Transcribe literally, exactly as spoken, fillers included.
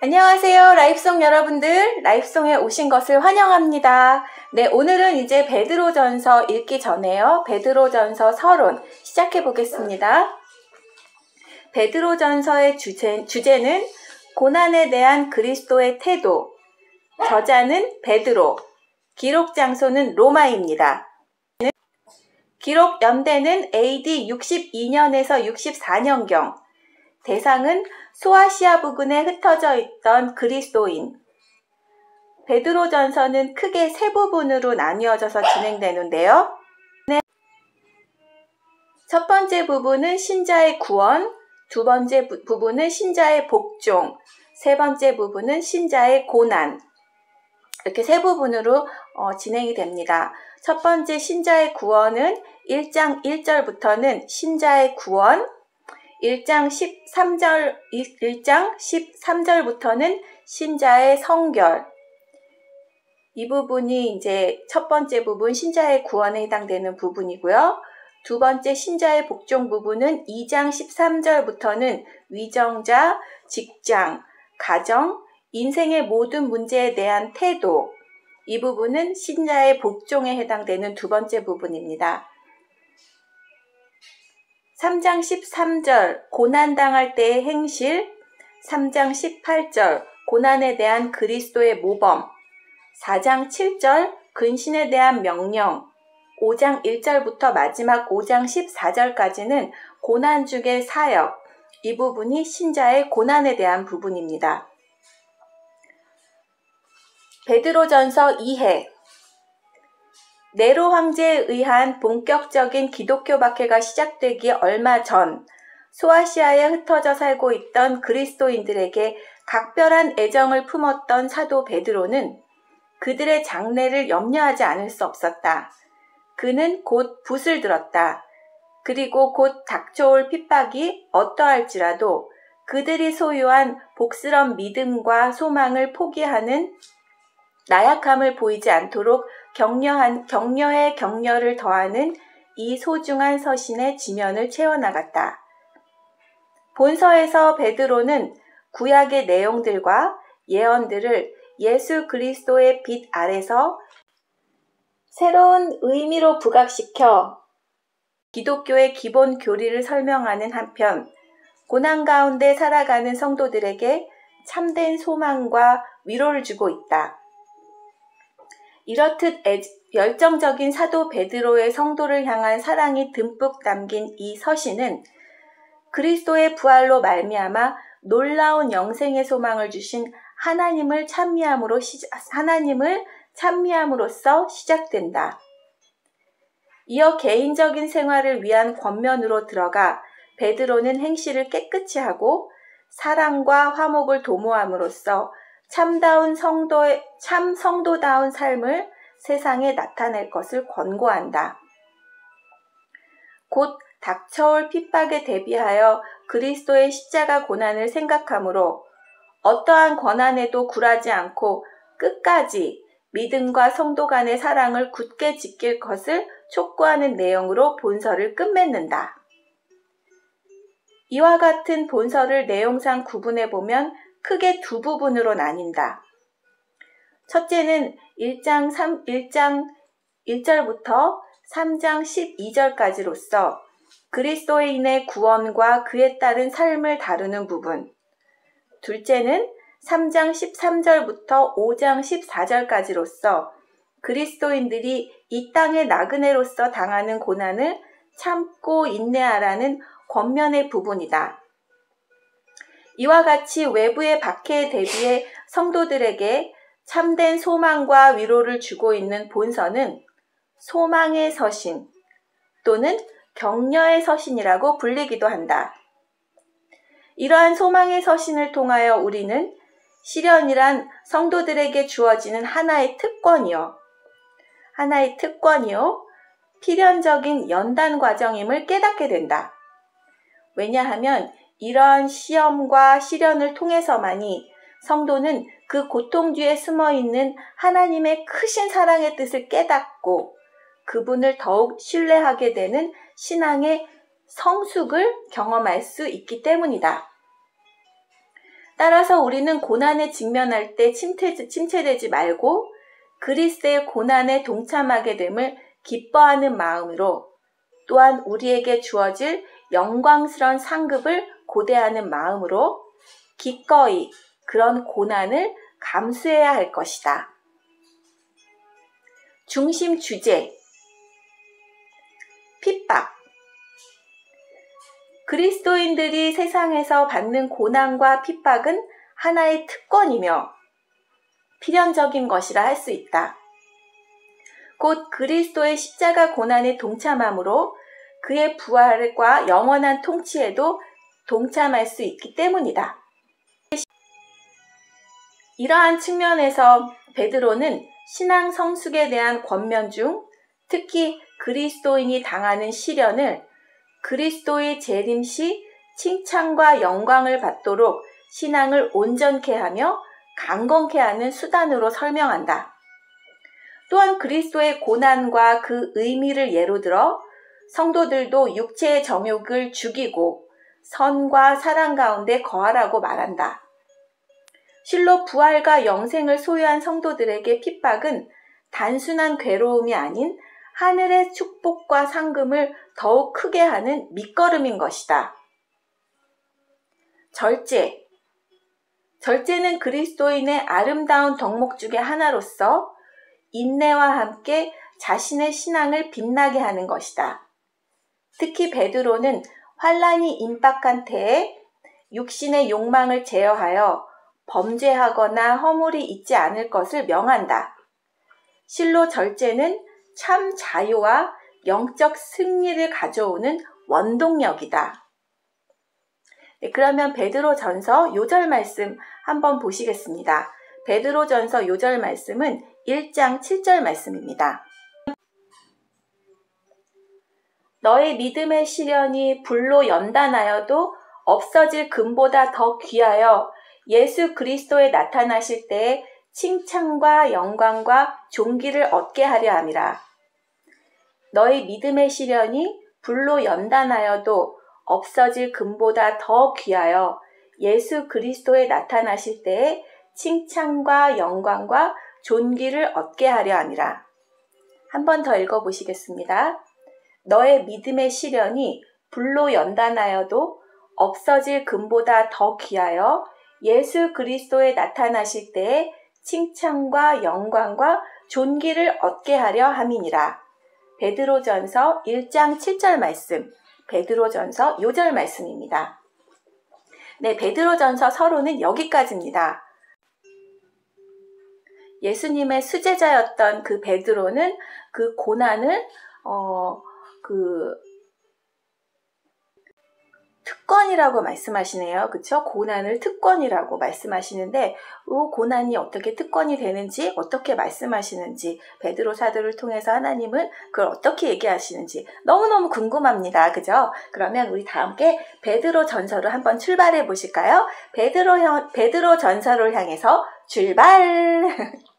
안녕하세요. 라이프송 여러분들. 라이프송에 오신 것을 환영합니다. 네, 오늘은 이제 베드로전서 읽기 전에요. 베드로전서 서론 시작해 보겠습니다. 베드로전서의 주제, 주제는 고난에 대한 그리스도의 태도. 저자는 베드로, 기록 장소는 로마입니다. 기록 연대는 에이디 육십이 년에서 육십사 년경. 대상은 소아시아 부근에 흩어져 있던 그리스도인. 베드로전서는 크게 세 부분으로 나뉘어져서 진행되는데요. 첫 번째 부분은 신자의 구원, 두 번째 부, 부분은 신자의 복종, 세 번째 부분은 신자의 고난. 이렇게 세 부분으로 어, 진행이 됩니다. 첫 번째 신자의 구원은 일 장 일 절부터는 신자의 구원, 일 장 십삼 절, 일 장 십삼 절부터는 신자의 성결. 이 부분이 이제 첫 번째 부분 신자의 구원에 해당되는 부분이고요. 두 번째 신자의 복종 부분은 이 장 십삼 절부터는 위정자, 직장, 가정, 인생의 모든 문제에 대한 태도. 이 부분은 신자의 복종에 해당되는 두 번째 부분입니다. 삼 장 십삼 절 고난당할 때의 행실, 삼 장 십팔 절 고난에 대한 그리스도의 모범, 사 장 칠 절 근신에 대한 명령, 오 장 일 절부터 마지막 오 장 십사 절까지는 고난 중의 사역, 이 부분이 신자의 고난에 대한 부분입니다. 베드로전서 이 회. 네로 황제에 의한 본격적인 기독교 박해가 시작되기 얼마 전 소아시아에 흩어져 살고 있던 그리스도인들에게 각별한 애정을 품었던 사도 베드로는 그들의 장래를 염려하지 않을 수 없었다. 그는 곧 붓을 들었다. 그리고 곧 닥쳐올 핍박이 어떠할지라도 그들이 소유한 복스런 믿음과 소망을 포기하는 나약함을 보이지 않도록 격려한, 격려에 격려를 더하는 이 소중한 서신의 지면을 채워나갔다. 본서에서 베드로는 구약의 내용들과 예언들을 예수 그리스도의 빛 아래서 새로운 의미로 부각시켜 기독교의 기본 교리를 설명하는 한편 고난 가운데 살아가는 성도들에게 참된 소망과 위로를 주고 있다. 이렇듯 애, 열정적인 사도 베드로의 성도를 향한 사랑이 듬뿍 담긴 이 서신은 그리스도의 부활로 말미암아 놀라운 영생의 소망을 주신 하나님을 찬미함으로 시작, 하나님을 찬미함으로써 시작된다. 이어 개인적인 생활을 위한 권면으로 들어가 베드로는 행실을 깨끗이 하고 사랑과 화목을 도모함으로써 참다운 성도의, 참 성도다운 삶을 세상에 나타낼 것을 권고한다. 곧 닥쳐올 핍박에 대비하여 그리스도의 십자가 고난을 생각하므로 어떠한 고난에도 굴하지 않고 끝까지 믿음과 성도 간의 사랑을 굳게 지킬 것을 촉구하는 내용으로 본서를 끝맺는다. 이와 같은 본서를 내용상 구분해 보면 크게 두 부분으로 나뉜다. 첫째는 일 장 삼, 일 장 일 절부터 삼 장 십이 절까지로서 그리스도인의 구원과 그에 따른 삶을 다루는 부분. 둘째는 삼 장 십삼 절부터 오 장 십사 절까지로서 그리스도인들이 이 땅의 나그네로서 당하는 고난을 참고 인내하라는 권면의 부분이다. 이와 같이 외부의 박해에 대비해 성도들에게 참된 소망과 위로를 주고 있는 본서는 소망의 서신 또는 격려의 서신이라고 불리기도 한다. 이러한 소망의 서신을 통하여 우리는 시련이란 성도들에게 주어지는 하나의 특권이요. 하나의 특권이요. 필연적인 연단 과정임을 깨닫게 된다. 왜냐하면 이러한 시험과 시련을 통해서만이 성도는 그 고통 뒤에 숨어있는 하나님의 크신 사랑의 뜻을 깨닫고 그분을 더욱 신뢰하게 되는 신앙의 성숙을 경험할 수 있기 때문이다. 따라서 우리는 고난에 직면할 때 침체, 침체되지 말고 그리스도의 고난에 동참하게 됨을 기뻐하는 마음으로 또한 우리에게 주어질 영광스러운 상급을 고대하는 마음으로 기꺼이 그런 고난을 감수해야 할 것이다. 중심 주제, 핍박. 그리스도인들이 세상에서 받는 고난과 핍박은 하나의 특권이며 필연적인 것이라 할 수 있다. 곧 그리스도의 십자가 고난에 동참함으로 그의 부활과 영원한 통치에도 동참할 수 있기 때문이다. 이러한 측면에서 베드로는 신앙 성숙에 대한 권면 중 특히 그리스도인이 당하는 시련을 그리스도의 재림 시 칭찬과 영광을 받도록 신앙을 온전케 하며 강건케 하는 수단으로 설명한다. 또한 그리스도의 고난과 그 의미를 예로 들어 성도들도 육체의 정욕을 죽이고 선과 사랑 가운데 거하라고 말한다. 실로 부활과 영생을 소유한 성도들에게 핍박은 단순한 괴로움이 아닌 하늘의 축복과 상금을 더욱 크게 하는 밑거름인 것이다. 절제. 절제는 그리스도인의 아름다운 덕목 중의 하나로서 인내와 함께 자신의 신앙을 빛나게 하는 것이다. 특히 베드로는 환난이 임박한 때에 육신의 욕망을 제어하여 범죄하거나 허물이 있지 않을 것을 명한다. 실로 절제는 참 자유와 영적 승리를 가져오는 원동력이다. 네, 그러면 베드로전서 요절 말씀 한번 보시겠습니다. 베드로전서 요절 말씀은 일 장 칠 절 말씀입니다. 너의 믿음의 시련이 불로 연단하여도 없어질 금보다 더 귀하여 예수 그리스도에 나타나실 때에 칭찬과 영광과 존귀를 얻게 하려 함이라. 너의 믿음의 시련이 불로 연단하여도 없어질 금보다 더 귀하여 예수 그리스도에 나타나실 때에 칭찬과 영광과 존귀를 얻게 하려 함이라. 한 번 더 읽어보시겠습니다. 너의 믿음의 시련이 불로 연단하여도 없어질 금보다 더 귀하여 예수 그리스도에 나타나실 때에 칭찬과 영광과 존귀를 얻게 하려 함이니라. 베드로전서 일 장 칠 절 말씀, 베드로전서 요절 말씀입니다. 네, 베드로전서 서론은 여기까지입니다. 예수님의 수제자였던 그 베드로는 그 고난을 어, 그 특권이라고 말씀하시네요. 그쵸? 고난을 특권이라고 말씀하시는데 이 고난이 어떻게 특권이 되는지 어떻게 말씀하시는지 베드로 사도를 통해서 하나님은 그걸 어떻게 얘기하시는지 너무너무 궁금합니다. 그죠? 그러면 우리 다 함께 베드로 전서로 한번 출발해 보실까요? 베드로, 베드로 전서를 향해서 출발!